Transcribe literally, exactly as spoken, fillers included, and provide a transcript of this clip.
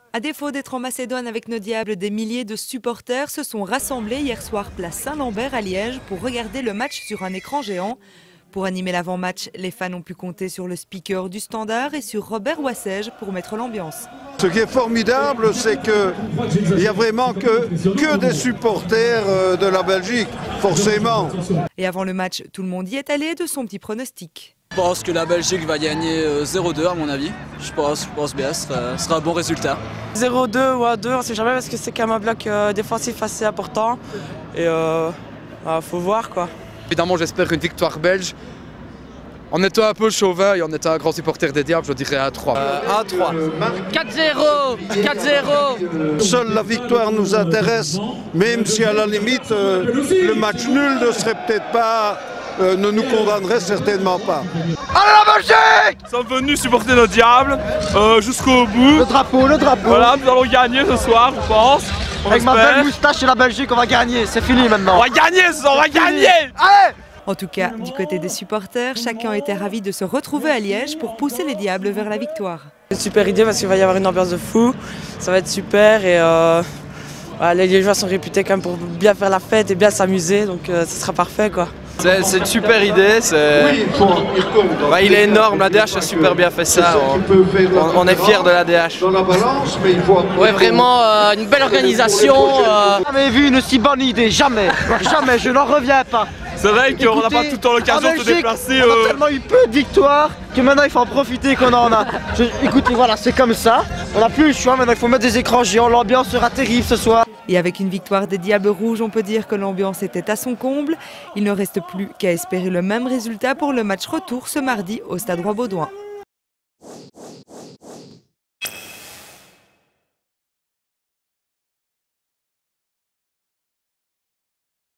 À défaut d'être en Macédoine avec nos diables, des milliers de supporters se sont rassemblés hier soir place Saint-Lambert à Liège pour regarder le match sur un écran géant. Pour animer l'avant-match, les fans ont pu compter sur le speaker du Standard et sur Robert Wassège pour mettre l'ambiance. Ce qui est formidable, c'est qu'il n'y a vraiment que, que des supporters de la Belgique, forcément. Et avant le match, tout le monde y est allé de son petit pronostic. Je pense que la Belgique va gagner zéro deux à mon avis. Je pense, je pense bien, ce sera, ce sera un bon résultat. zéro deux ou à deux, on ne sait jamais parce que c'est quand même un bloc euh, défensif assez important. Et euh, bah, faut voir quoi. Évidemment, j'espère une victoire belge. En étant un peu chauvin et en étant un grand supporter des Diables, je dirais un trois. Euh, un trois. quatre zéro quatre zéro. Seule la victoire nous intéresse, même si à la limite, euh, le match nul ne serait peut-être pas... Euh, ne nous condamnerait certainement pas. Allez la Belgique! Nous sommes venus supporter nos diables euh, jusqu'au bout. Le drapeau, le drapeau. Voilà, nous allons gagner ce soir, je pense. On Avec espère. ma belle moustache et la Belgique, on va gagner. C'est fini maintenant. On va gagner ce soir, on va gagner! Allez! En tout cas, du côté des supporters, chacun était ravi de se retrouver à Liège pour pousser les diables vers la victoire. C'est une super idée parce qu'il va y avoir une ambiance de fou. Ça va être super et euh, voilà, les Liégeois sont réputés quand même pour bien faire la fête et bien s'amuser. Donc euh, ce sera parfait quoi. C'est une super idée, bah, il est énorme, l'A D H a super bien fait ça, on, on est fiers de l'A D H. Ouais, vraiment euh, une belle organisation. Euh... Jamais vu une si bonne idée, jamais, jamais, je n'en reviens pas. C'est vrai qu'on n'a pas tout le temps l'occasion de se déplacer. On a euh... tellement eu peu de victoires que maintenant il faut en profiter qu'on en a. Je, écoutez, voilà, c'est comme ça, on n'a plus le choix, maintenant il faut mettre des écrans géants, l'ambiance sera terrible ce soir. Et avec une victoire des Diables Rouges, on peut dire que l'ambiance était à son comble. Il ne reste plus qu'à espérer le même résultat pour le match retour ce mardi au Stade Roi-Baudouin.